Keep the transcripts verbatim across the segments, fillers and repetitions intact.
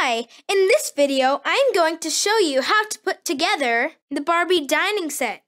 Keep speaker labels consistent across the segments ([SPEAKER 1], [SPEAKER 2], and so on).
[SPEAKER 1] Hi! In this video, I'm going to show you how to put together the Barbie dining set.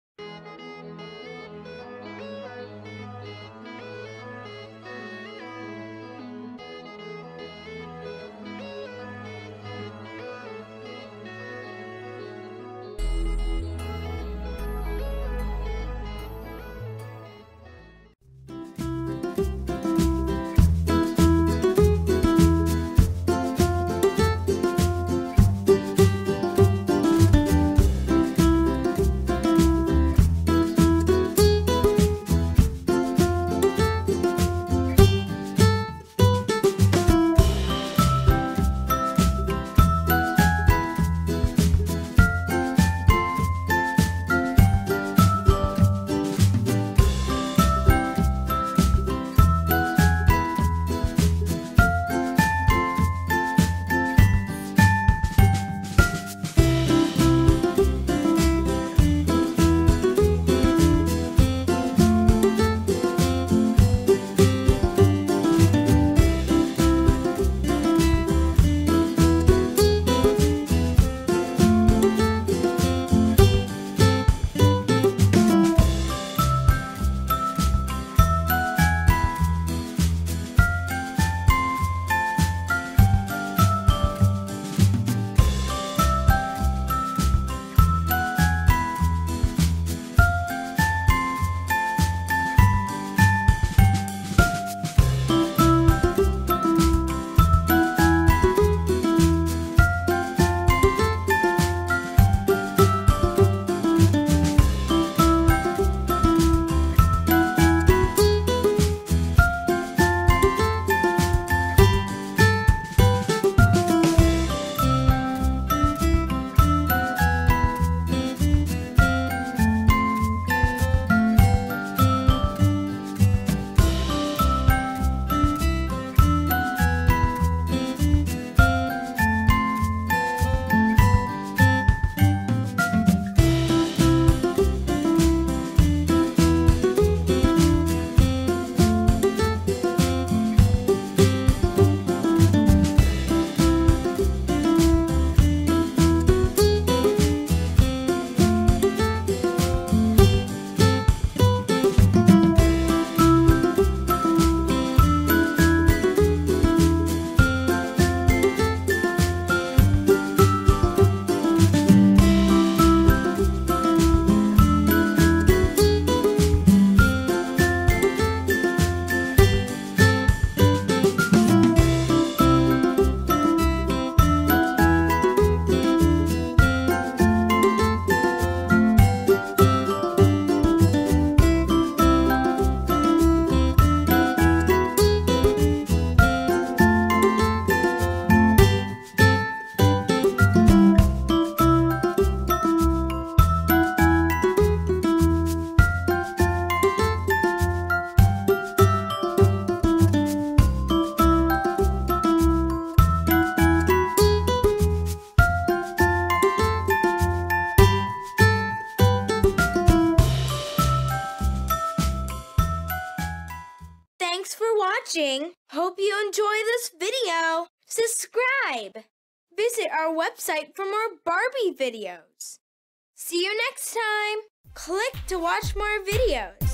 [SPEAKER 1] Thanks for watching. Hope you enjoy this video. Subscribe. Visit our website for more Barbie videos. See you next time. Click to watch more videos.